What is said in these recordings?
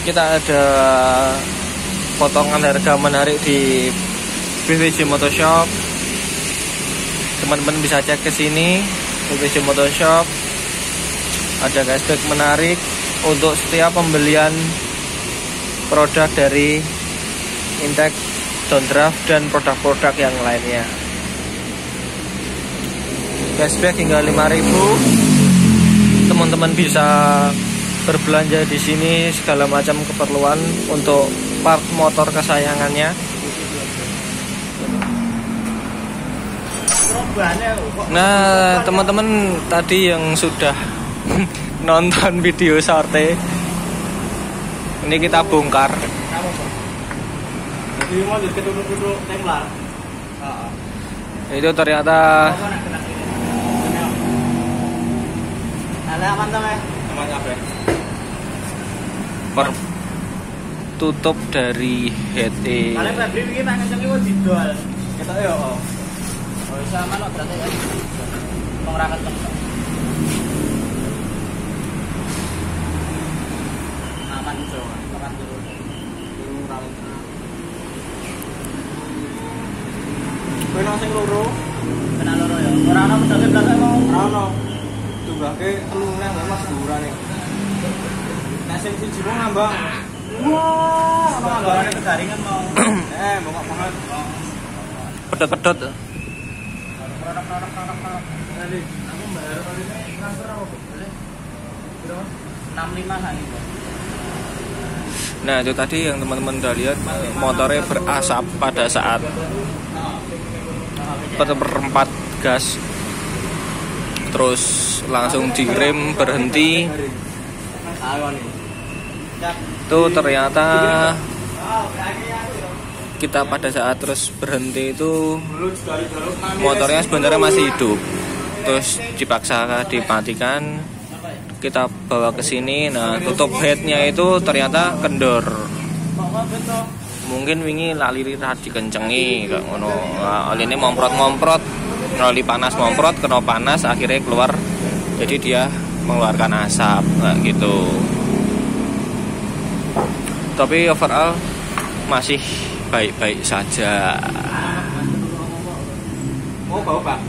kita ada potongan harga menarik di BVJ Motoshop. Teman-teman bisa cek ke sini BVJ Motoshop. Ada cashback menarik untuk setiap pembelian produk dari Intex, Downdraft dan produk-produk yang lainnya. Cashback hingga 5.000. Teman-teman bisa berbelanja di sini segala macam keperluan untuk part motor kesayangannya. Nah, teman-teman tadi yang sudah nonton video sorte, ini kita bongkar. Itu ternyata tutup dari HT. Sing loro, kena loro ya. Ora ono pedale belakang mau. Ora ono. Tunggake telune Mas durane. Nek sing siji mau ngambang. Wah, ono ngambangane kegaringan mau. Bongkok banget. Pedot-pedot. Nanti aku bayar transfer apa boleh? Berapa? 65 hari. Nah, itu tadi yang teman-teman udah lihat, motornya berasap pada saat berempat gas, terus langsung direm berhenti. Itu ternyata kita pada saat terus berhenti itu motornya sebenarnya masih hidup, terus dipaksa dimatikan. Kita bawa ke sini. Nah, tutup headnya itu ternyata kendor. Mungkin wingi lali dikencengi kayak ngono. Nah, ini momprot-momprot, lali panas momprot, kena panas akhirnya keluar. Jadi dia mengeluarkan asap kayak gitu. Tapi overall masih baik-baik saja. Oh, bau, Pak.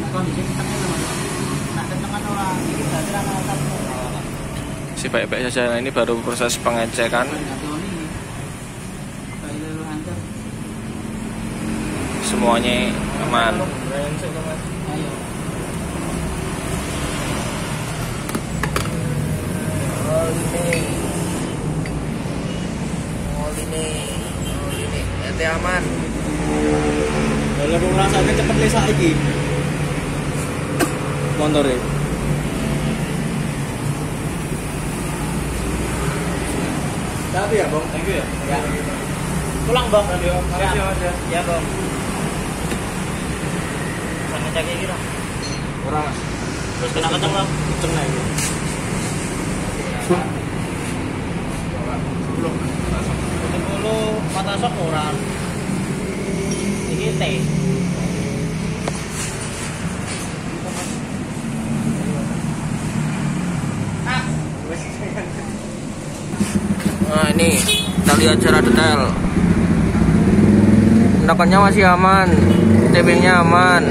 Si baik-baik saja. Nah, ini baru proses pengecekan. Semuanya aman. Ini nanti aman. Kalau aku ngerasanya cepet lesa lagi motornya. Tapi ya Bang, thank you ya. Ya. Pulang Bang. Ya Bang. Sangat cek iki dong. Ora Mas. Terus kena kenceng Bang. Kenceng nek iki. Belum. Mata sok ora. Iki T. Nah, ini kita lihat secara detail. Endakannya masih aman, tebingnya aman,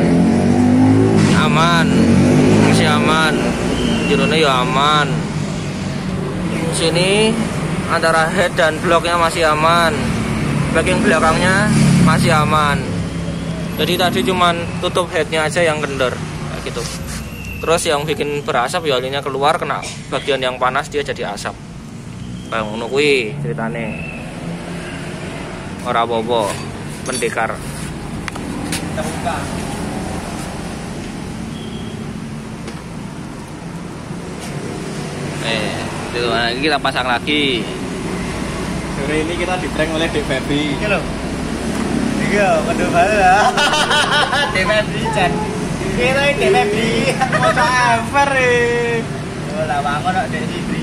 masih aman, jerunya ya aman. Sini antara head dan bloknya masih aman, backing belakangnya masih aman. Jadi tadi cuman tutup headnya aja yang kendor, kayak gitu. Terus yang bikin berasap ya olinya keluar, kena bagian yang panas dia jadi asap. Kayak ngono kuwi ceritane. Ora apa-apa, pendekar. Kita buka. Itu lagi kita pasang lagi. Sore ini kita di-prank oleh Dek Febri. Iki lho. Iya, bener banget. Dek Febri Chan. Kita ini Dek Febri. Moto ever e. Ora bangun kok Dek Febri.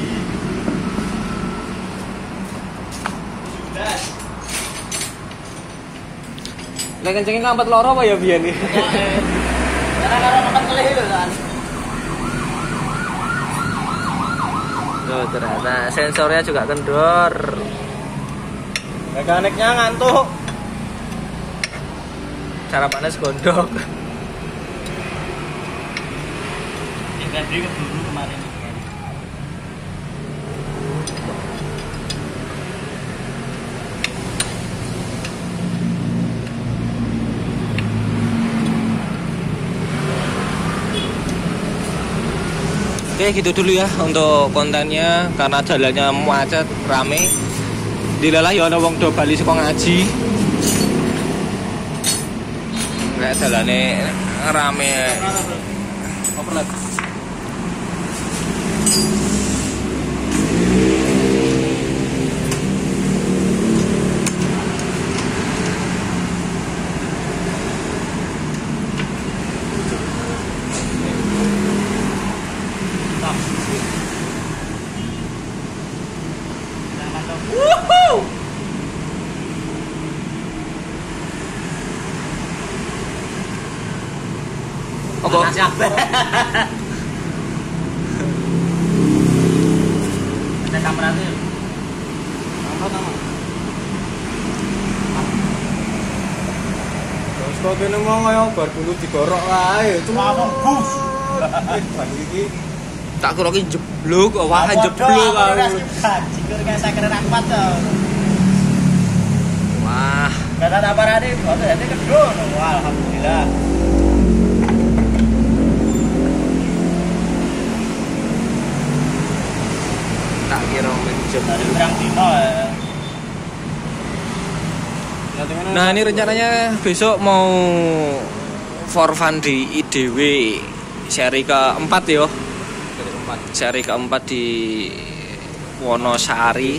Lek kencengin ngampet loro apa ya biyen iki? Karena karo makan kelih lho kan. Ya Tuh ternyata sensornya juga kendor. Mekaniknya ngantuk. Cara panas gondok. Febri keburu kemarin. Oke gitu dulu ya untuk kontennya, karena jalannya macet rame. Dilalah ya ana wong do bali saka ngaji. Kayak jalane rame. Overload. Woohoo! Apa? Ada kamera tuh. Apa nama? Terus kok kene mau kaya bar dulu digorok wae. Cuma bus. Ban iki Tak kira ki jeblok, wah jeblok aku. Jikur kayak sakren akuat to. Wah, Kata apa rade, foto ya kedua. Wah, alhamdulillah. tak kira menjeblok. Terang dino ya. Nah, ini rencananya besok mau for fun di IDW seri keempat yo. Seri keempat di Wonosari.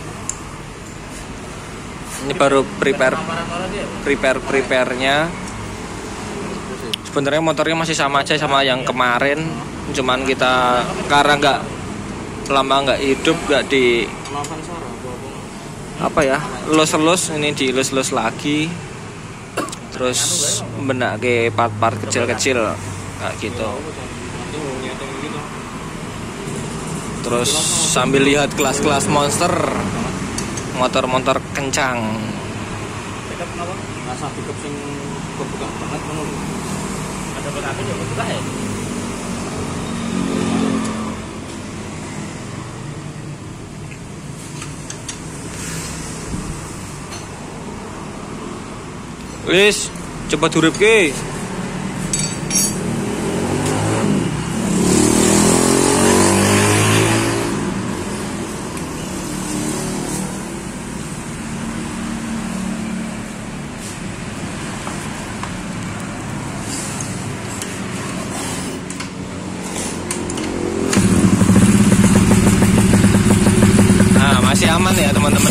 Ini baru prepare-nya. Sebenarnya motornya masih sama aja sama yang kemarin, cuman kita karena nggak hidup, nggak di apa ya, elus ini dielus-elus lagi, terus benak ke part-part kecil-kecil kayak gitu. Terus sambil lihat kelas-kelas monster, motor-motor kencang. Pickup kenapa? Rasa pickup sing kebuka banget ngono. Ada berapa ya kebuka ya? Wis, coba duripke. Nah, masih aman ya teman-teman.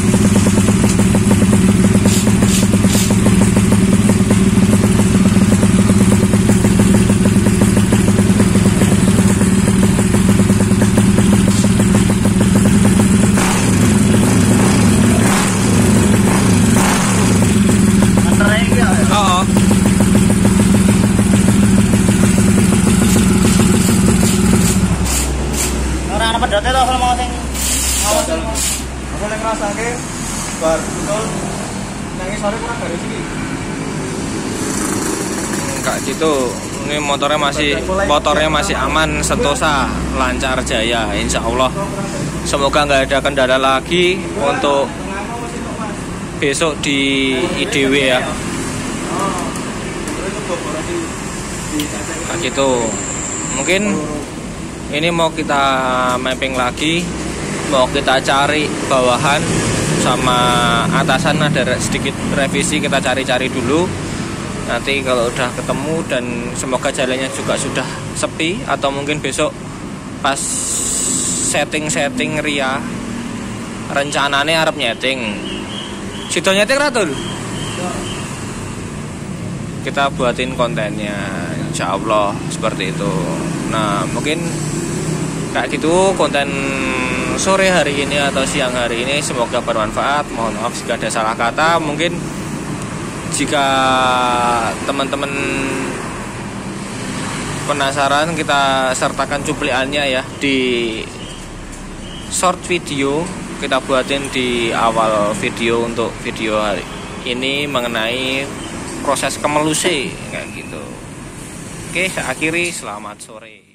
Oh. Ora ana pedote to kalau mau sing aku nek ngrasake bar betul nang sore kurang garis iki. Enggak gitu. Ini motornya masih aman, sentosa, lancar jaya, insya Allah. Semoga nggak ada kendala lagi untuk besok di IDW ya. Nah gitu. Mungkin ini mau kita mapping lagi, mau kita cari bawahan sama atasan, ada sedikit revisi, kita cari-cari dulu. Nanti kalau udah ketemu dan semoga jalannya juga sudah sepi, atau mungkin besok pas setting ria rencananya arep nyeting. Sido nyeting Ratul. Kita buatin kontennya, insya Allah seperti itu. Nah mungkin kayak gitu konten sore hari ini atau siang hari ini, semoga bermanfaat. Mohon maaf jika ada salah kata. Mungkin jika teman-teman penasaran, kita sertakan cuplikannya ya di short video kita buatin di awal video untuk video hari ini mengenai proses kemeluse kayak gitu. Oke, saya akhiri, selamat sore.